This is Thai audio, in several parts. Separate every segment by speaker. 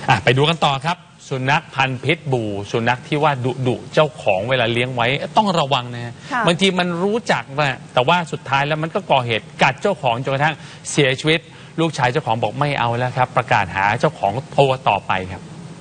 Speaker 1: ไปดูกันต่อครับสุนัขพันธุ์พิษบูสุนัขที่ว่าดุเจ้าของเวลาเลี้ยงไว้ต้องระวังนะบางทีมันรู้จักนะแต่ว่าสุดท้ายแล้วมันก็ก่อเหตุกัดเจ้าของจนกระทั่งเสียชีวิตลูกชายเจ้าของบอกไม่เอาแล้วครับประกาศหาเจ้าของตัวต่อไปครับ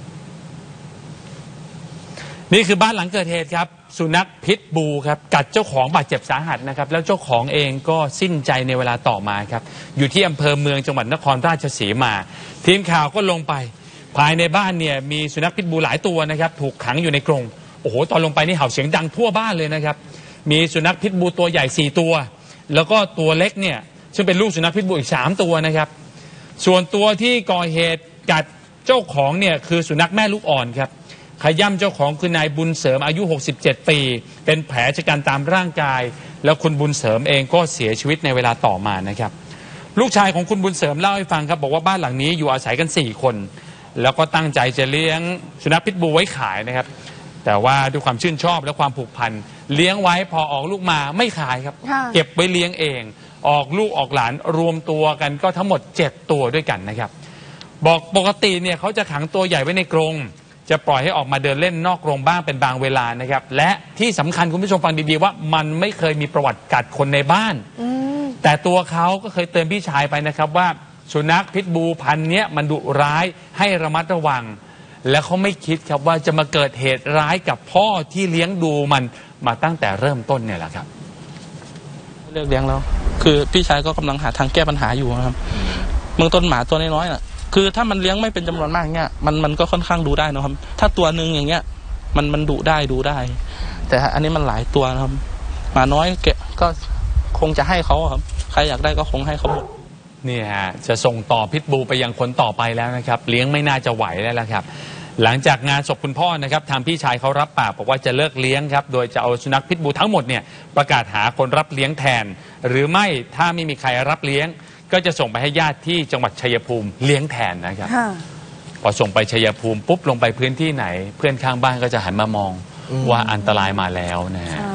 Speaker 1: นี่คือบ้านหลังเกิดเหตุครับสุนัขพิษบูครับกัดเจ้าของบาดเจ็บสาหัสนะครับแล้วเจ้าของเองก็สิ้นใจในเวลาต่อมาครับอยู่ที่อำเภอเมืองจังหวัดนครราชสีมาทีมข่าวก็ลงไปภายในบ้านเนี่ยมีสุนัขพิษบูหลายตัวนะครับถูกขังอยู่ในกรงโอ้โหตอนลงไปนี่เห่าเสียงดังทั่วบ้านเลยนะครับมีสุนัขพิษบูตัวใหญ่4ตัวแล้วก็ตัวเล็กเนี่ยซึ่งเป็นลูกสุนัขพิษบูอีก3ตัวนะครับส่วนตัวที่ก่อเหตุกัดเจ้าของเนี่ยคือสุนัขแม่ลูกอ่อนครับขย่ำเจ้าของคือนายบุญเสริมอายุ67ปีเป็นแผลชะกันตามร่างกายแล้วคุณบุญเสริมเองก็เสียชีวิตในเวลาต่อมานะครับลูกชายของคุณบุญเสริมเล่าให้ฟังครับบอกว่าบ้านหลังนี้อยู่อาศัยกัน4คนแล้วก็ตั้งใจจะเลี้ยงสุนัขพิษบูไว้ขายนะครับแต่ว่าด้วยความชื่นชอบและความผูกพันเลี้ยงไว้พอออกลูกมาไม่ขายครับเก็บไว้เลี้ยงเองออกลูกออกหลานรวมตัวกันก็ทั้งหมด7ตัวด้วยกันนะครับบอกปกติเนี่ยเขาจะขังตัวใหญ่ไว้ในกรงจะปล่อยให้ออกมาเดินเล่นนอกกรงบ้างเป็นบางเวลานะครับและที่สำคัญคุณผู้ชมฟังดีๆว่ามันไม่เคยมีประวัติกัดคนในบ้านแต่ตัวเขาก็เคยเตือนพี่ชายไปนะครับว่าสุนัขพิษบูพันธุ์นี้มันดุร้ายให้ระมัดระวังและเขาไม่คิดครับว่าจะมาเกิดเหตุร้ายกับพ่อที่เลี้ยงดูมันมาตั้งแต่เริ่มต้นเนี่ยแหละครับ
Speaker 2: เลิกเลี้ยงแล้วคือพี่ชายก็กำลังหาทางแก้ปัญหาอยู่ครับเมืองต้นหมาตัวน้อยๆน่ะคือถ้ามันเลี้ยงไม่เป็นจำนวนมากเงี้ยมันก็ค่อนข้างดูได้นะครับถ้าตัวหนึ่งอย่างเงี้ยมันดุได้แต่อันนี้มันหลายตัวนะครับหมาน้อยแกก็คงจะให้เขาครับใครอยากได้ก็คงให้เขาหมด
Speaker 1: นี่ฮะจะส่งต่อพิษบูไปยังคนต่อไปแล้วนะครับเลี้ยงไม่น่าจะไหวแล้วละครับหลังจากงานศพคุณพ่อนะครับทางพี่ชายเขารับปากบอกว่าจะเลิกเลี้ยงครับโดยจะเอาสุนัขพิษบูทั้งหมดเนี่ยประกาศหาคนรับเลี้ยงแทนหรือไม่ถ้าไม่มีใครรับเลี้ยงก็จะส่งไปให้ญาติที่จังหวัดชัยภูมิเลี้ยงแทนนะครับพอส่งไปชัยภูมิปุ๊บลงไปพื้นที่ไหนเพื่อนข้างบ้านก็จะหันมามองว่าอันตรายมาแล้วนะฮะ